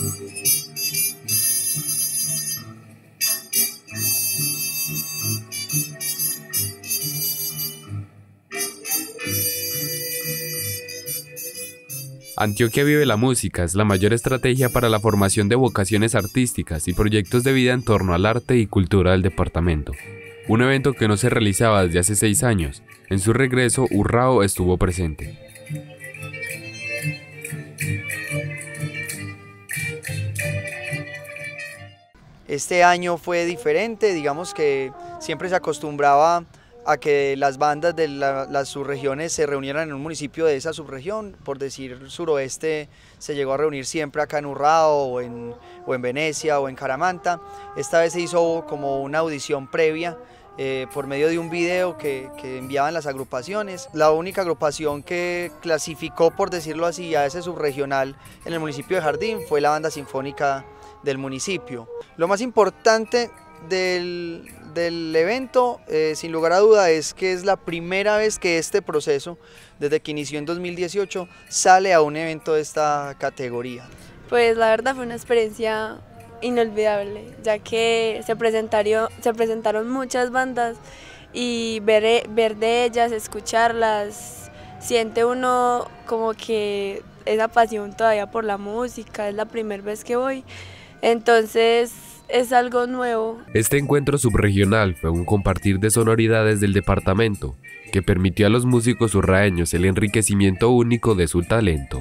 Antioquia Vive la Música es la mayor estrategia para la formación de vocaciones artísticas y proyectos de vida en torno al arte y cultura del departamento. Un evento que no se realizaba desde hace 6 años. En su regreso, Urrao estuvo presente. Este año fue diferente, digamos que siempre se acostumbraba a que las bandas de las subregiones se reunieran en un municipio de esa subregión, por decir suroeste se llegó a reunir siempre acá en Urrao o en Venecia o en Caramanta. Esta vez se hizo como una audición previa por medio de un video que enviaban las agrupaciones. La única agrupación que clasificó, por decirlo así, a ese subregional en el municipio de Jardín fue la banda sinfónica del municipio. Lo más importante del evento, sin lugar a duda, es que es la primera vez que este proceso, desde que inició en 2018, sale a un evento de esta categoría. Pues la verdad fue una experiencia inolvidable, ya que se presentaron muchas bandas y ver de ellas, escucharlas, siente uno como que esa pasión todavía por la música. Es la primera vez que voy, entonces es algo nuevo. Este encuentro subregional fue un compartir de sonoridades del departamento que permitió a los músicos urraeños el enriquecimiento único de su talento.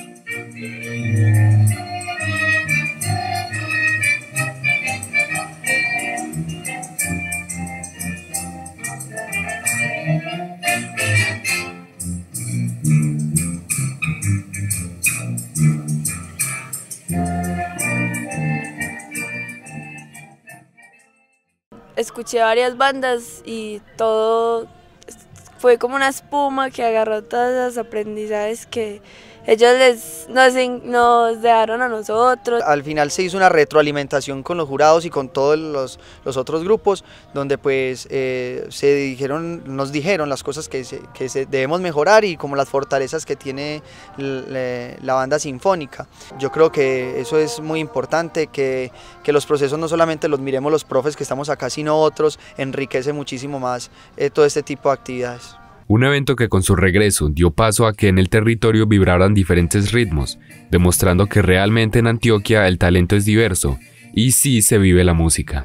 Escuché varias bandas y todo fue como una espuma que agarró todos los aprendizajes que ellos nos dejaron a nosotros. Al final se hizo una retroalimentación con los jurados y con todos los otros grupos, donde pues nos dijeron las cosas que debemos mejorar y como las fortalezas que tiene la banda sinfónica. Yo creo que eso es muy importante, que los procesos no solamente los miremos los profes que estamos acá, sino otros, enriquece muchísimo más todo este tipo de actividades. Un evento que con su regreso dio paso a que en el territorio vibraran diferentes ritmos, demostrando que realmente en Antioquia el talento es diverso y sí se vive la música.